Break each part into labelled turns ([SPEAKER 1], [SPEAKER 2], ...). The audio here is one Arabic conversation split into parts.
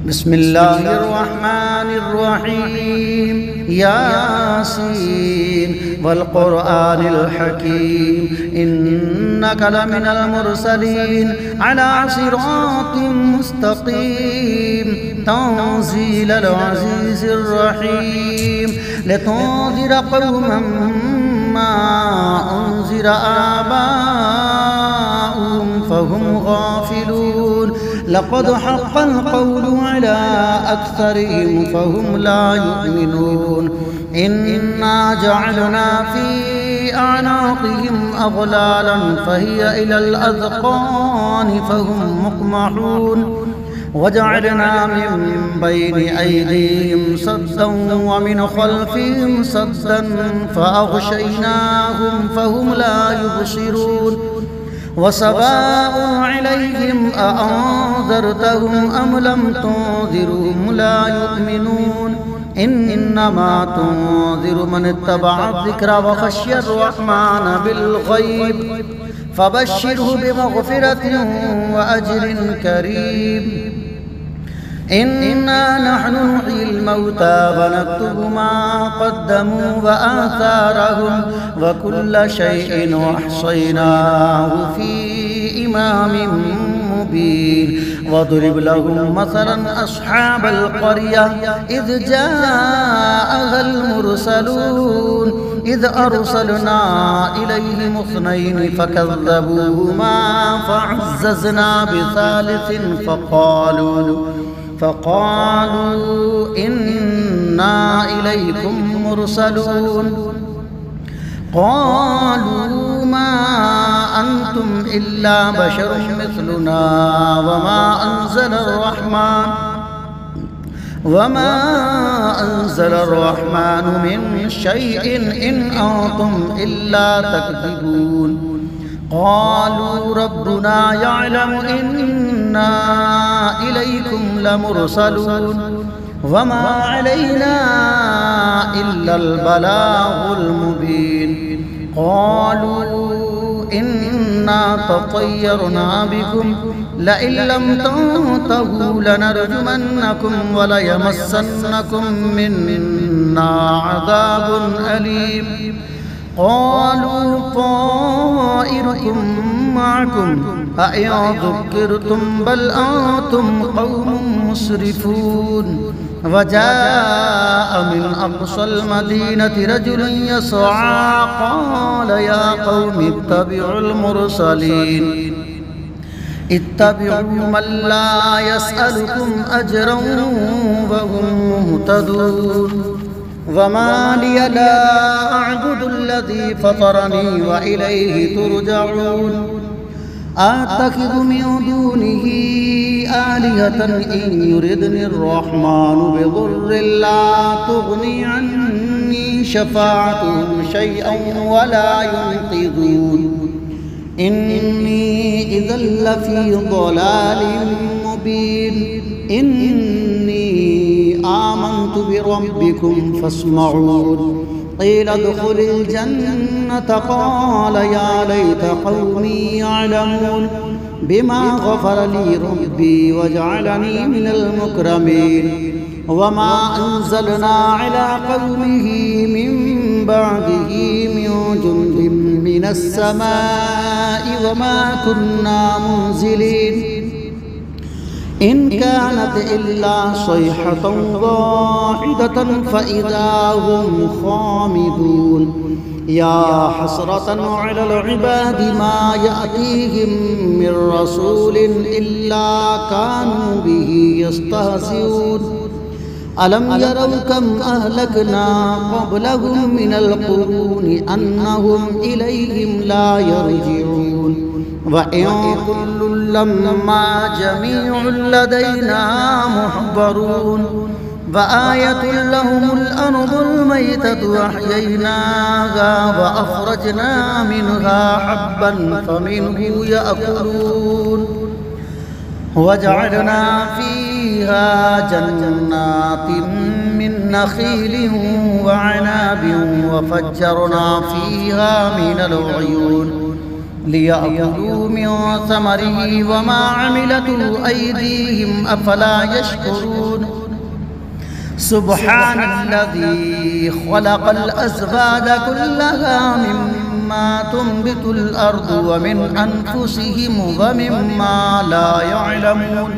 [SPEAKER 1] بسم الله الرحمن الرحيم ياسين والقرآن الحكيم إنك لمن المرسلين على صراط مستقيم تنزيل العزيز الرحيم لتنذر قوما ما أنذر آباؤهم فهم غافلون لقد حق القول على أكثرهم فهم لا يؤمنون إنا جعلنا في أعناقهم أغلالا فهي إلى الأذقان فهم مقمحون وجعلنا من بين أيديهم سدا ومن خلفهم سدا فأغشيناهم فهم لا يبصرون وسواء عليهم أأنذرتهم أم لم تنذرهم لا يؤمنون إنما تنذر من اتبع الذكر وخشي الرحمن بالغيب فبشره بمغفرة وأجر كريم إنا نحن نحيي الموتى ونكتب ما قدموا وآثارهم وكل شيء أحصيناه في إمام مبين واضرب لهم مثلا أصحاب القرية إذ جاءها المرسلون إذ أرسلنا إليهم اثنين فكذبوهما فعززنا بثالث فقالوا إنا إليكم مرسلون قالوا ما أنتم إلا بشر مثلنا وما أنزل الرحمن من شيء إن أنتم إلا تكذبون قالوا ربنا يعلم إنا إليكم لمرسلون وما علينا إلا البلاغ المبين قالوا إنا تطيرنا بكم لئن لم تنتهوا لنرجمنكم وليمسنكم منا عذاب أليم قالوا طائركم معكم أئن ذكرتم بل أنتم قوم مسرفون وجاء من أقصى المدينة رجل يسعى قال يا قوم اتبعوا المرسلين اتبعوا من لا يسألكم أجرا وهم مهتدون وما لي لا أعبد الذي فطرني وإليه ترجعون أتخذ من دونه آلهة إن يردني الرحمن بضر لا تغني عني شفاعتهم شيئا ولا ينقذون إني إذا لفي ضلال مبين إني آمنت بربكم فاسمعون قيل ادخل الجنة قال يا ليت قومي يعلمون بما غفر لي ربي وجعلني من المكرمين وما أنزلنا على قومه من بعده من جند من السماء وما كنا منزلين إن كانت إلا صيحة واحدة فإذا هم خامدون يا حسرة على العباد ما يأتيهم من رسول إلا كانوا به يستهزئون ألم يروا كم أهلكنا قبلهم من القرون أنهم إليهم لا يرجعون وإن كل لما جميع لدينا محضرون وآية لهم الأرض الميتة أحييناها وأخرجنا منها حبا فمنه يأكلون وجعلنا فيها جنات من نخيل وعناب وفجرنا فيها من العيون ليأكلوا من ثمره وما عملته أيديهم أفلا يشكرون سبحان الذي خلق الأزواج كلها مما تنبت الأرض ومن أنفسهم ومما لا يعلمون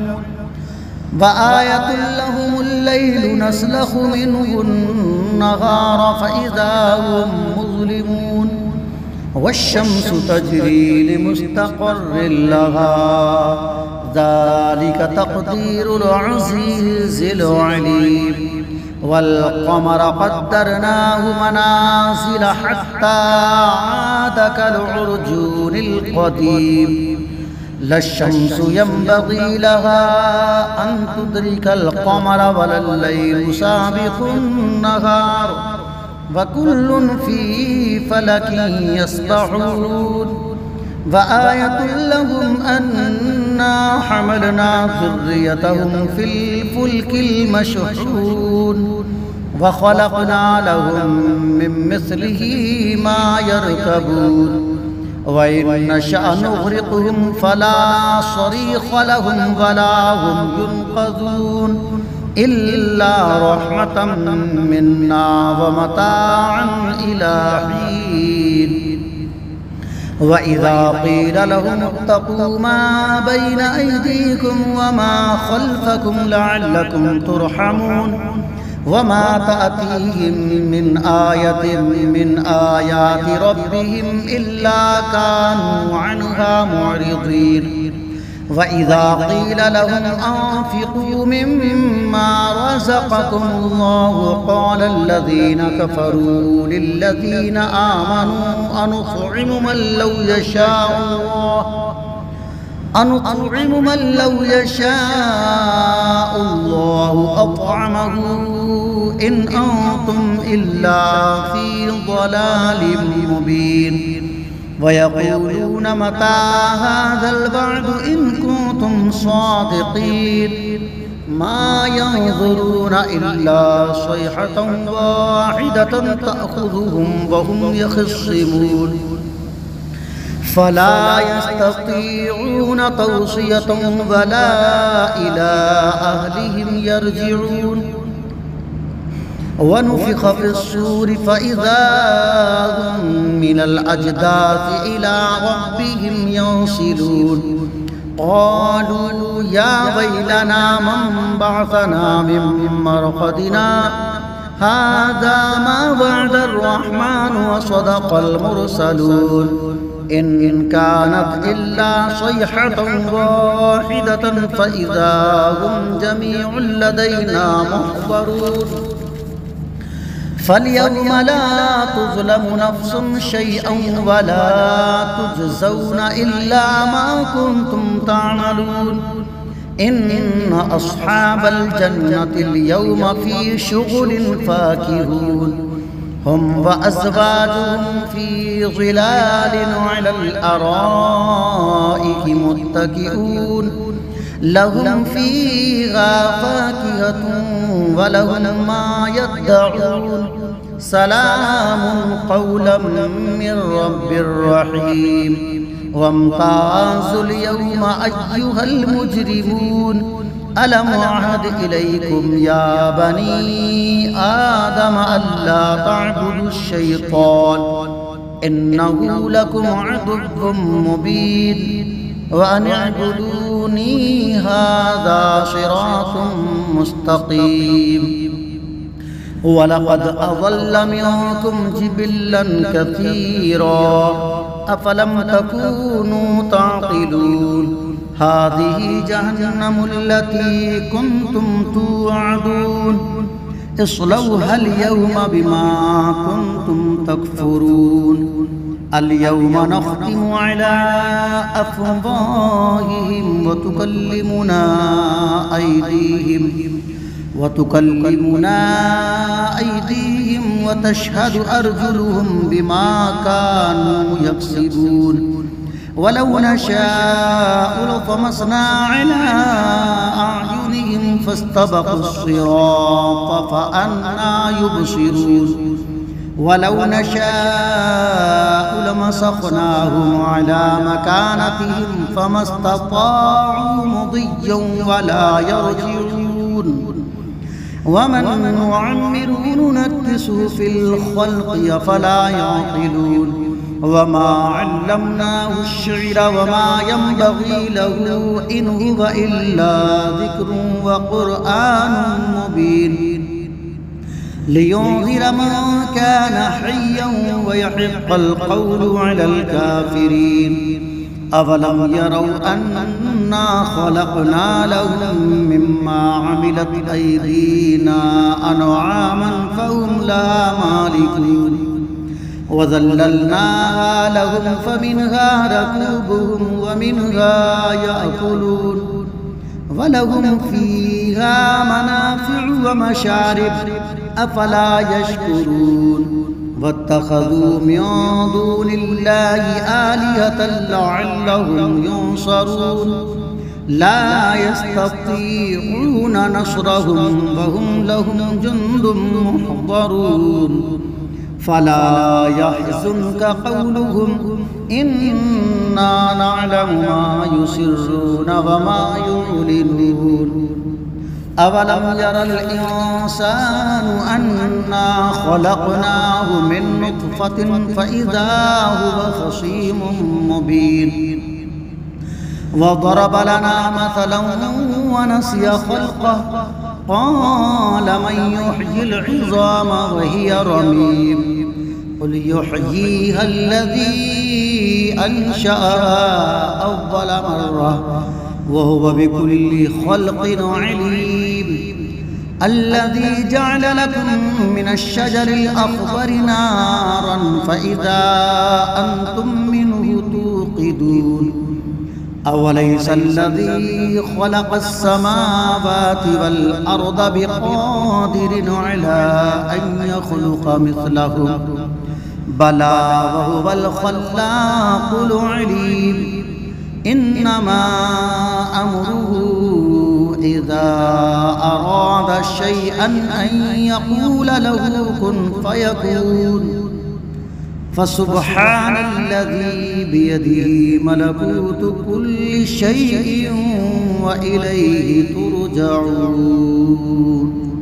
[SPEAKER 1] وآية لهم الليل نسلخ منه النهار فإذا هم مظلمون والشمس تجري لمستقر لها ذلك تقدير العزيز العليم والقمر قدرناه منازل حتى عاد كالعرجون القديم لا الشمس ينبغي لها أن تدرك القمر ولا الليل سابق النهار وكل في فلك يسبحون وآية لهم أنا حملنا ذريتهم في الفلك المشحون وخلقنا لهم من مثله ما يركبون وإن نشأ نغرقهم فلا صريخ لهم ولا هم ينقذون إلا رحمة منا ومتاعا إلى حين وإذا قيل لهم اتقوا ما بين أيديكم وما خلفكم لعلكم ترحمون وما تأتيهم من آية من آيات ربهم إلا كانوا عنها معرضين وإذا قيل لهم أنفقوا مما رزقكم الله قال الذين كفروا للذين آمنوا أنطعم من لو يشاء الله أطعمه إن أنتم إلا في ضلال مبين ويقولون متى هذا الوعد إن كنتم صادقين ما ينظرون إلا صيحة واحدة تأخذهم وهم يخصمون فلا يستطيعون توصية ولا إلى أهلهم يرجعون ونفخ في الصور فإذا هم من الأجداث إلى ربهم ينسلون قالوا يا ويلنا من بعثنا من مرقدنا هذا ما وعد الرحمن وصدق المرسلون إن كانت إلا صيحة واحدة فإذا هم جميع لدينا محضرون فاليوم لا تظلم نفس شيئا ولا تجزون إلا ما كنتم تعملون إن أصحاب الجنة اليوم في شغل فاكهون هم وأزواجهم في ظلال على الأرائك متكئون لهم فيها فاكهة ولهم ما يدعون سلام قولا من رب رحيم وامتازوا اليوم أيها المجرمون ألم أعهد إليكم يا بني آدم ألا تعبدوا الشيطان إنه لكم عدو مبين وأن اعبدوني هذا صراط مستقيم ولقد أضل منكم جبلا كثيرا أفلم تكونوا تعقلون هذه جهنم التي كنتم توعدون اصلوها اليوم بما كنتم تكفرون اليوم نختم على أفواههم وتكلمنا أيديهم وتشهد أرجلهم بما كانوا يكسبون ولو نشاء لطمسنا على أعينهم فاستبقوا الصراط فأنى يبصرون ولو نشاء لمسخناهم على مكانتهم فما استطاعوا مضيا ولا يرجعون ومن نعمره ننكسه في الخلق أفلا يعقلون وما علمناه الشعر وما ينبغي له إن هو إلا ذكر وقرآن مبين لينذر من كان حيا ويحق القول على الكافرين أفلم يروا أنا خلقنا لهم مما عملت أيدينا أنعاما فهم لها مالكون وذللناها لهم فمنها ركوبهم ومنها يأكلون ولهم فيها منافع ومشارب أفلا يشكرون واتخذوا من دون الله آلهة لعلهم ينصرون لا يستطيعون نصرهم وهم لهم جند محضرون فلا يحزنك قولهم إنا نعلم ما يسرون وما يعلنون أولم ير الإنسان أنا خلقناه من نطفة فإذا هو خصيم مبين وضرب لنا مثلا ونسي خلقه قال من يحيي العظام وهي رميم قل يحييها الذي أنشأها أول مرة وهو بكل خلق عليم الذي جعل لكم من الشجر الأخضر نارا فإذا أنتم منه توقدون أوليس الذي خلق السماوات والأرض بقادر على أن يخلق مثلهم بلى وهو الخلاق العليم إنما أمره إذا أراد شيئا أن يقول له كن فيكون فسبحان الذي بيده ملكوت كل شيء وإليه ترجعون.